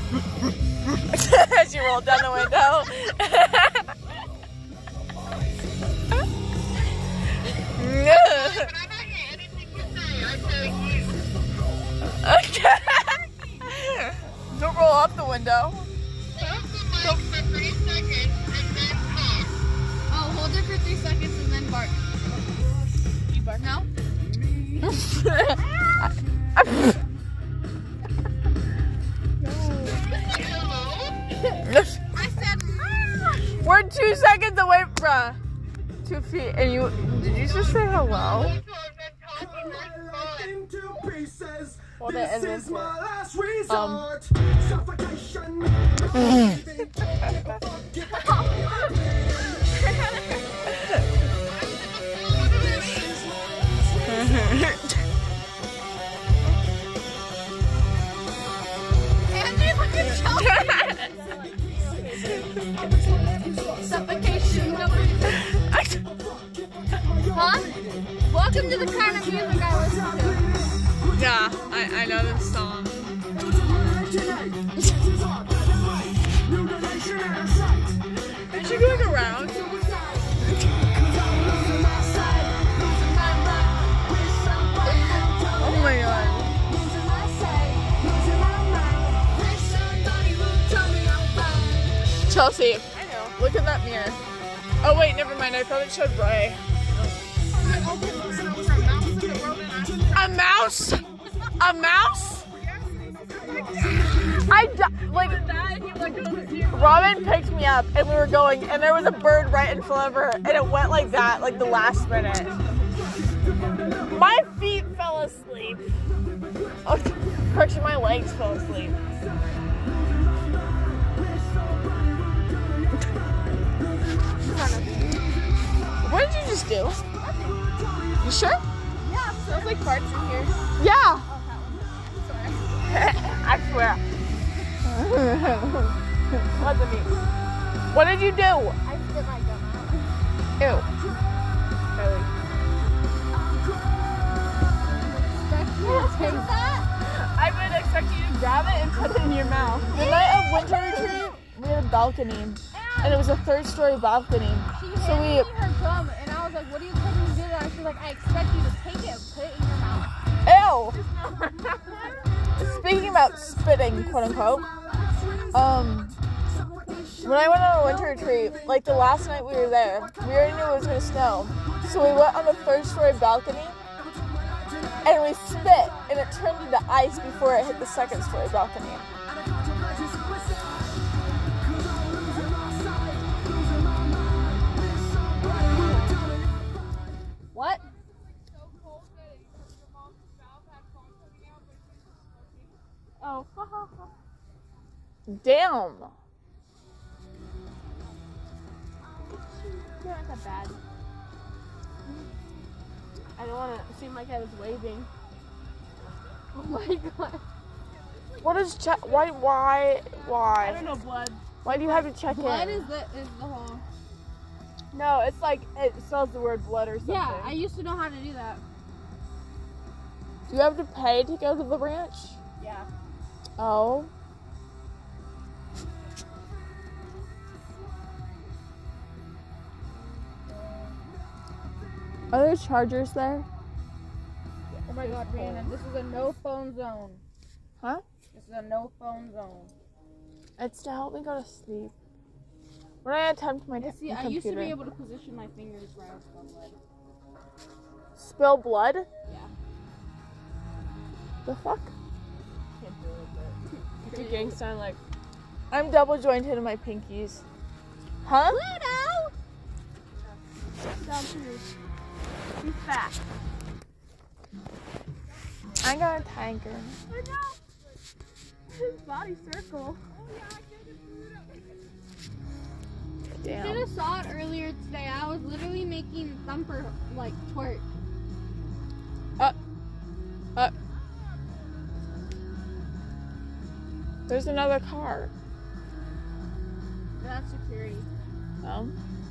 She rolled down the window. Okay. Don't roll up the window. Oh, hold it for 3 seconds and then bark. You bark now? I said, we're 2 seconds away from 2 feet, and you did you just say hello? Hold it and then Andy, look at suffocation. Huh? Welcome to the kind of music I listen to. yeah, I know this song. Is she going around? Oh my god. Chelsea, I know. Look in that mirror. Oh wait, never mind. I thought it showed Bray. A mouse? A mouse? Robin picked me up and we were going and there was a bird right in front of her and it went like that, like the last minute. My feet fell asleep. Oh, actually my legs fell asleep. What did you just do? You sure? Yeah, smells like farts in here. Yeah. Sorry. I swear. What the mean? What did you do? I spit my gum out. Ew. Really? Take that? I would expect you to grab it and put it in your mouth. The night of winter retreat, we had a balcony, and it was a 3rd-story balcony. She So handed me her gum, and I was like, what do you expect me to do that? She's like, I expect you to take it and put it in your mouth. Ew. Speaking about spitting, quote unquote, when I went on a winter retreat, like the last night we were there, we already knew it was gonna snow. So we went on the 3rd-story balcony, and we spit, and it turned into ice before it hit the 2nd-story balcony. What? Oh, Damn. You're not that bad. I don't want to seem like I was waving. Oh my god. What is check? Why? I don't know, blood. Why do you have to check Blood in? is the whole. No, it's like it spells the word blood or something. Yeah, I used to know how to do that. Do you have to pay to go to the ranch? Yeah. Oh. Are there chargers there? Oh my god, Brandon, this is a no phone zone. Huh? This is a no phone zone. It's to help me go to sleep. When I attempt my See, computer. I used to be able to position my fingers where I was spell blood. Spill blood? Yeah. The fuck? Can't do it, but. It's a gang sign like. I'm double jointed in my pinkies. Huh? Pluto! He's fat. I got a tiger. I know. His body circle. Damn. Should have saw it earlier today. I was literally making Thumper like twerk. There's another car. That's security. Oh.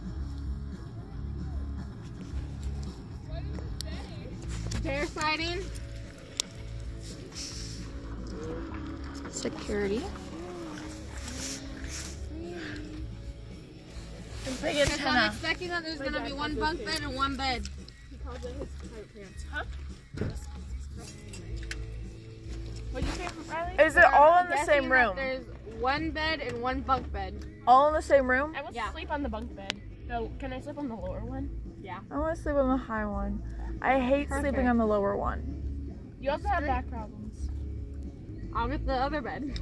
Bear sighting. Security. Friggin' So I'm expecting that there's gonna be one bunk bed and one bed. He calls it his tight pants. Huh? What'd you say, Riley? Is it all in the same room? There's one bed and one bunk bed. All in the same room? I want to sleep on the bunk bed. So, can I sleep on the lower one? Yeah. I want to sleep on the high one. I hate sleeping on the lower one. You also have back problems. I'll get the other bed.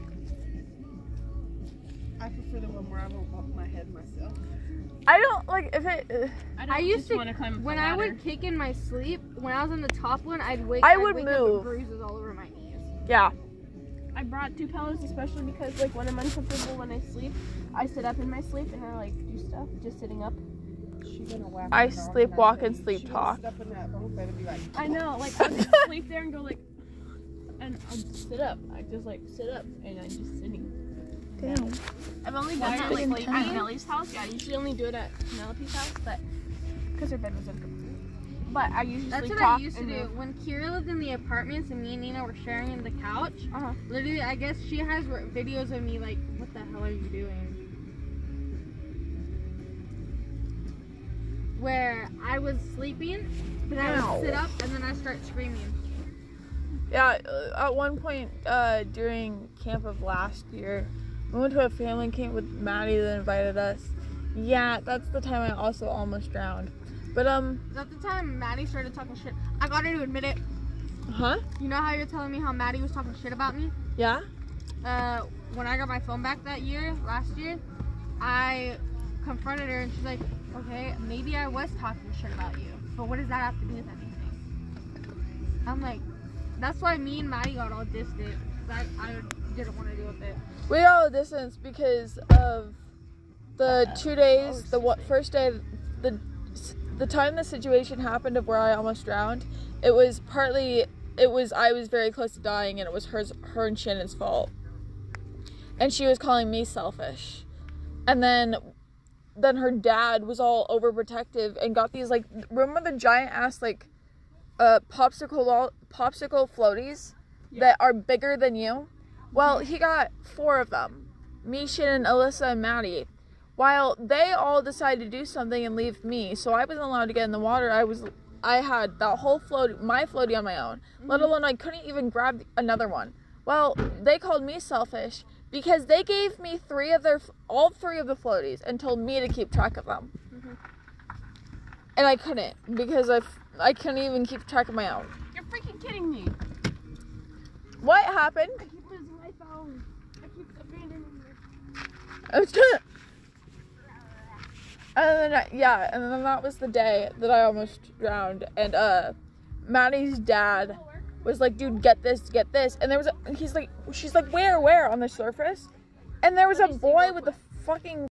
I prefer the one where I won't bump my head myself. I don't like if it. I used to want to climb up when the I ladder. would kick in my sleep. When I was on the top one, I'd wake. I I'd would wake move. up with bruises all over my knees. Yeah. I brought 2 pillows especially because like when I'm uncomfortable when I sleep, I sit up in my sleep and I like do stuff just sitting up. I sleepwalk and sleep talk. Sit up in that bunk bed and be like, I know, like I'll just sleep there and go like, and I'll just sit up. I just like sit up and I'm just sitting. Damn. I've only done that like at Nellie's house. Yeah, I usually only do it at Penelope's house, but because her bed was uncomfortable. But I usually That's sleep what I talk used to and do. then- When Kira lived in the apartments and me and Nina were sharing the couch, literally, I guess she has videos of me like, what the hell are you doing? Where I was sleeping, but I would sit up and then I start screaming. Yeah, at one point during camp of last year, we went to a family camp with Maddie that invited us. Yeah, that's the time I also almost drowned. But Is that the time Maddie started talking shit? I got her to admit it. huh? You know how you're telling me how Maddie was talking shit about me? Yeah? When I got my phone back last year, I confronted her and she's like, okay, maybe I was talking shit about you, but what does that have to do with anything? I'm like, that's why me and Maddie got all distant. I didn't want to deal with it. We got all distance because of the 2 days, first day, the time the situation happened of where I almost drowned, I was very close to dying and it was her and Shannon's fault. And she was calling me selfish. And then her dad was all overprotective and got these like, remember the giant ass like popsicle floaties that are bigger than you? Well, he got 4 of them. Me, Shannon, Alyssa, and Maddie. While they all decided to do something and leave me, so I wasn't allowed to get in the water. I had that whole my floaty on my own, let alone I couldn't even grab another one. Well, they called me selfish because they gave me all three of the floaties and told me to keep track of them. And I couldn't because I couldn't even keep track of my own. You're freaking kidding me. What happened? I keep losing my phone. I keep abandoning it. I was trying. And then that was the day that I almost drowned. And Maddie's dad was like, "Dude, get this." And she's like, "Where?" On the surface, and there was a boy with the fucking